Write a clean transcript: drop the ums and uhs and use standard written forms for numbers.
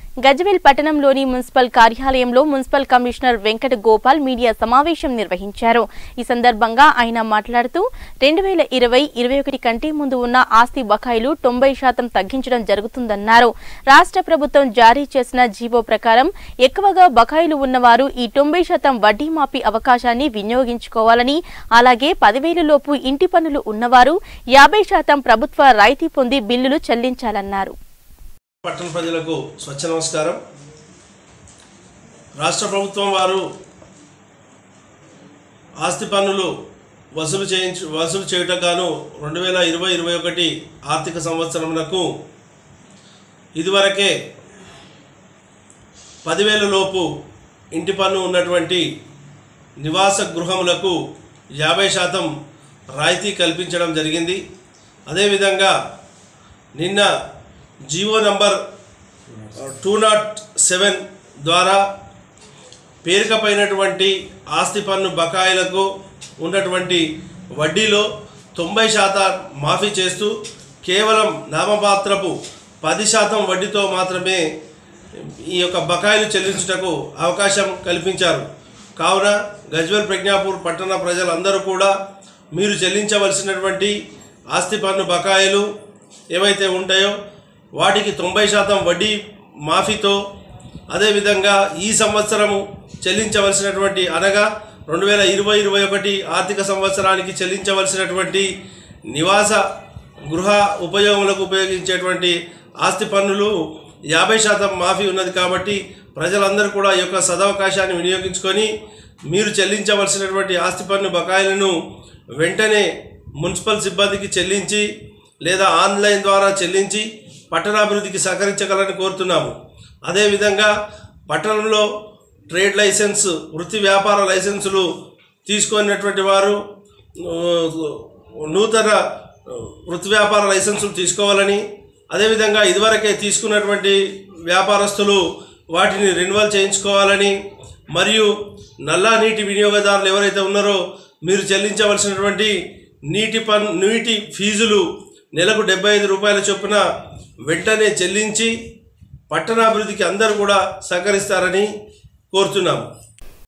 గజ్వేల్ పట్టణంలోని మున్సిపల్ కార్యాలయంలో municipal commissioner Venkata Gopal media సమావేశం నిర్వహించారు। ఈ సందర్భంగా ఆయన మాట్లాడుతూ 2020-21 కంటే ముందు ఉన్న ఆస్తి బకాయిలు 90% తగ్గించడం జరుగుతుందన్నారు। రాష్ట్ర ప్రభుత్వం జారీ చేసిన జీవో ప్రకారం ఎక్కువగా బకాయిలు ఉన్నవారు ఈ 90% వడ్డీ మాఫీ అవకాశాన్ని వినియోగించుకోవాలని, అలాగే 10,000 లోపు ఇంటి పన్నులు ఉన్నవారు 50% ప్రభుత్వ రాయితీ పొంది బిల్లులు చెల్లించాలన్నారు। పట్టణ ప్రజలకు స్వచ్ఛ నమస్కారం। రాష్ట్ర ప్రభుత్వం వారు ఆస్తి పన్నులు వసూలు చేయుటకు గాను 2020-21 ఆర్థిక సంవత్సరమునకు ఇదివరకే 10,000 లోపు ఇంటి పన్ను ఉన్నటువంటి నివాస గృహములకు 50% రాయితీ కల్పించడం జరిగింది। అదేవిధంగా నిన్న జీవో నంబర్ 207 ద్వారా పేరుకపోయినటువంటి ఆస్తి పన్ను బకాయిలకు ఉన్నటువంటి వడ్డీలో 90% మాఫీ చేస్తూ కేవలం నామమాత్రపు 10% వడ్డీతో మాత్రమే ఈ యొక్క బకాయిలు చెల్లించుటకు అవకాశం కల్పించారు। కావున గజ్వేల్ ప్రజ్ఞాపూర్ పట్టణ ప్రజలందరూ కూడా మీరు చెల్లించవలసినటువంటి ఆస్తి పన్ను బకాయిలు ఏవైతే ఉంటాయో వాటికి 90% వడ్డీ మాఫీతో, అదేవిధంగా ఈ సంవత్సరము చెల్లించవలసినటువంటి అనగా 2020-21 ఆర్థిక సంవత్సరానికి చెల్లించవలసినటువంటి నివాస గృహ ఉపయోగములకు ఉపయోగించేటువంటి ఆస్తి పన్నులు 50% మాఫీ ఉన్నది। కాబట్టి ప్రజలందరూ కూడా ఈ యొక్క సదవకాశాన్ని వినియోగించుకొని మీరు చెల్లించవలసినటువంటి ఆస్తి పన్ను బకాయిలను వెంటనే మున్సిపల్ సిబ్బందికి చెల్లించి లేదా ఆన్లైన్ ద్వారా చెల్లించి పట్టణాభివృద్ధికి సహకరించగలని కోరుతున్నాము। అదేవిధంగా పట్టణంలో ట్రేడ్ లైసెన్స్, వృత్తి వ్యాపార లైసెన్సులు తీసుకున్నటువంటి వారు నూతన వృత్తి వ్యాపార లైసెన్సులు తీసుకోవాలని, అదేవిధంగా ఇదివరకే తీసుకున్నటువంటి వ్యాపారస్తులు వాటిని రెన్యువల్ చేయించుకోవాలని, మరియు నల్లా నీటి వినియోగదారులు ఎవరైతే ఉన్నారో మీరు చెల్లించవలసినటువంటి నీటి ఫీజులు నెలకు 75 రూపాయల చొప్పున వెంటనే చెల్లించి పట్టణాభివృద్ధికి అందరూ కూడా సహకరిస్తారని కోరుతున్నాము।